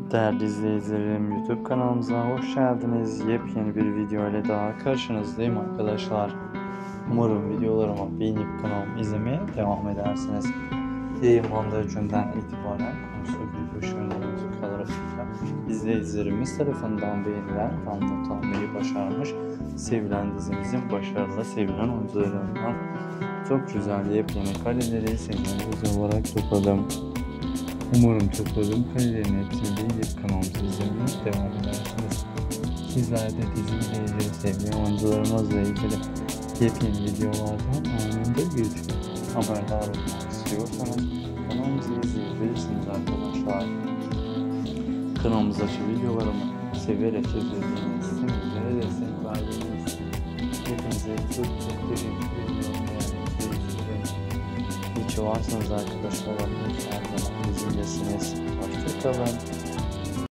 Değerli izleyicilerim, YouTube kanalımıza hoş geldiniz. Yepyeni bir video ile daha karşınızdayım arkadaşlar. Umarım videolarımı beğenip kanalımı izlemeye devam edersiniz. Yayınlandığı günden itibaren konusu bir başarılı müzikal izleyicilerimiz tarafından beğenilen tam not almayı başarmış. Sevilen dizimizin başarılı, sevilen oyuncularından çok güzel yepyeni kareleri sevilen olarak topladım. Umarım topladığım karelerin hepsini beğenip kanalımızı izlemeye devam edersiniz. Sizler de diziyle ilgili, sevgili oyuncularımızla ilgili yepyeni videolardan anında ilk haberdar olmak istiyorsanız kanalımızı izleyebilirsiniz arkadaşlar. Kanalımızdaki videolarımı severek izlediğiniz için bizlere destek verdiğiniz için hepinize çok teşekkür ediyorum. İyi ki varsınız arkadaşlar. Bizimlesiniz. Hoşçakalın.